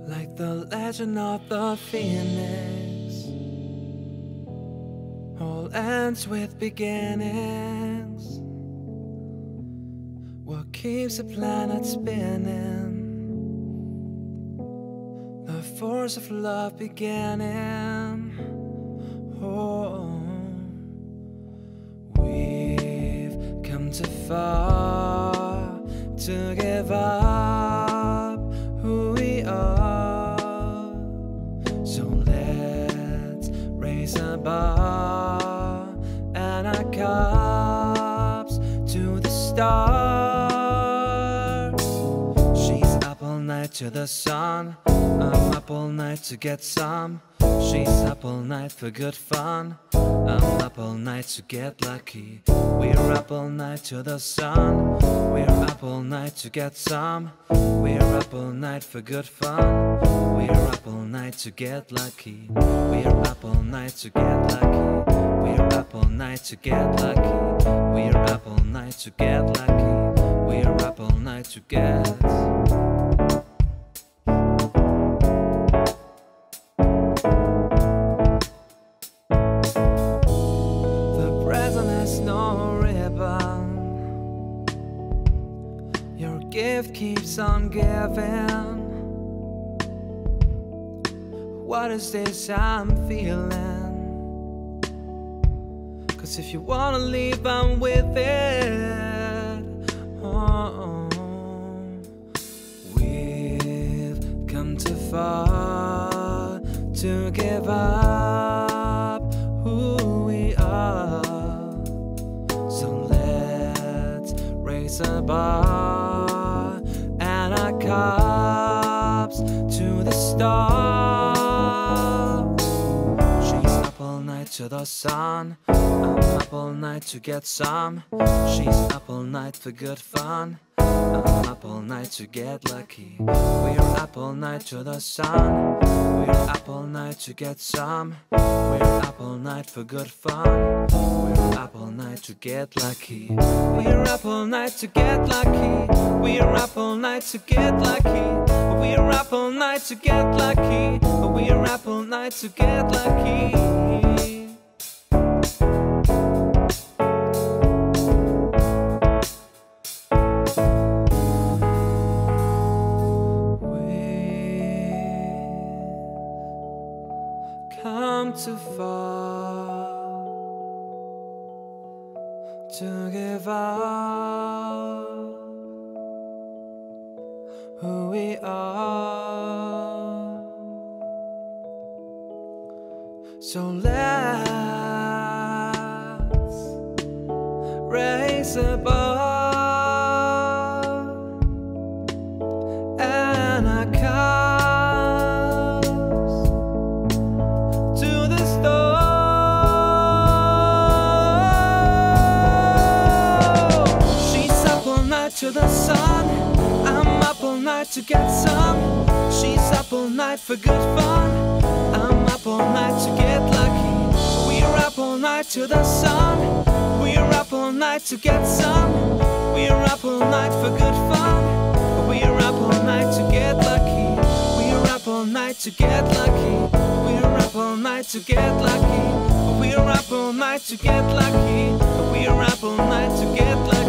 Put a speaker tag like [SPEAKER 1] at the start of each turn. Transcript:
[SPEAKER 1] Like the legend of the phoenix, all ends with beginnings. What keeps the planet spinning? The force of love beginning. Oh, we've come too far to give up who we are. So let's raise a bar and our cups to the stars. She's up all night to the sun, I'm up all night to get some. She's up all night for good fun, I'm up all night to get lucky. We're up all night to the sun, we're up all night to get some. We're up all night for good fun, we're up all night to get lucky. We're up all night to get lucky. We're up all night to get lucky. We're up all night to get lucky. We're up all night to get. No ribbon, your gift keeps on giving. What is this I'm feeling? 'Cause if you wanna leave, I'm with it. Oh, we've come too far to give up who we are. Raise a bar and our cups to the stars. She's up all night to the sun, I'm up all night to get some. She's up all night for good fun, I'm up all night to get lucky. We're up all night to the sun, we're up all night to get some. We're up all night for good fun, we're up all night to get lucky. We're up all night to get lucky. We're up all night to get lucky. We're up all night to get lucky. We're up all night to get lucky. Come too far to give up who we are. So let's raise a bar and our cups to the stars. She's up all night to the sun, I'm up all night to get some. She's up all night for good fun, I'm up all night to get lucky. We're up all night to the sun, we're up all night to get some. We're up all night for good fun, we're up all night to get lucky. We're up all night to get lucky. We're up all night to get lucky. We're up all night to get lucky. We're up all night to get lucky.